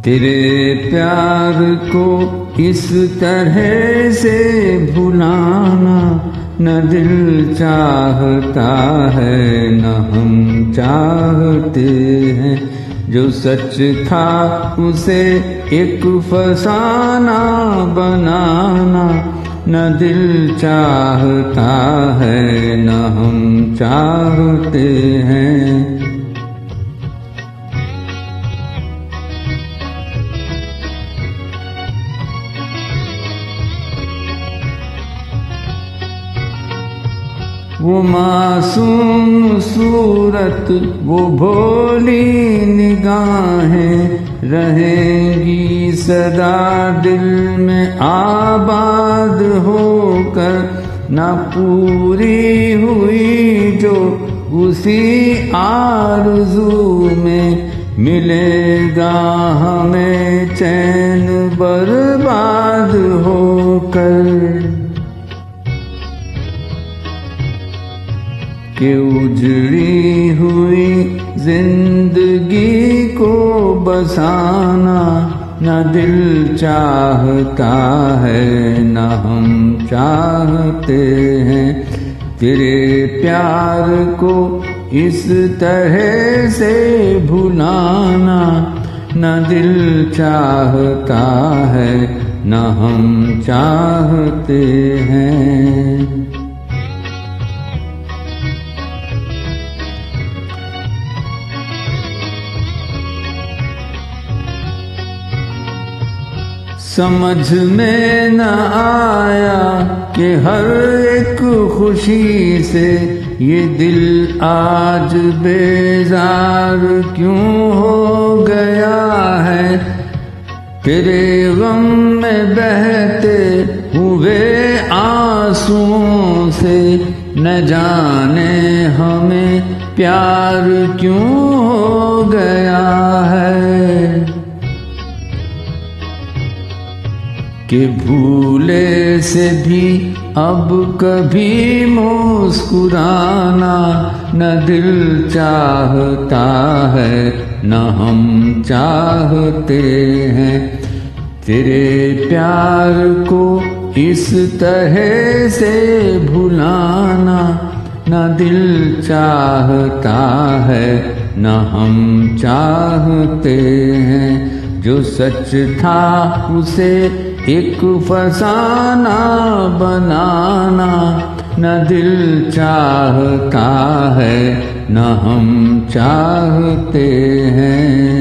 तेरे प्यार को इस तरह से भुलाना न दिल चाहता है न हम चाहते हैं। जो सच था उसे एक फसाना बनाना न दिल चाहता है न हम चाहते हैं। वो मासूम सूरत वो भोली निगाहें रहेंगी सदा दिल में आबाद होकर। ना पूरी हुई जो उसी आरज़ू में मिलेगा हमें चैन बर्बाद होकर। कि उजड़ी हुई जिंदगी को बसाना न दिल चाहता है न हम चाहते हैं। तेरे प्यार को इस तरह से भुलाना न दिल चाहता है न हम चाहते हैं। समझ में न आया कि हर एक खुशी से ये दिल आज बेजार क्यों हो गया है। तेरे गम में बहते हुए आंसुओं से न जाने हमें प्यार क्यों हो गया है। कि भूले से भी अब कभी मुस्कुराना न दिल चाहता है न हम चाहते हैं। तेरे प्यार को इस तरह से भुलाना न दिल चाहता है न हम चाहते हैं। जो सच था उसे एक फसाना बनाना न दिल चाहता है न हम चाहते हैं।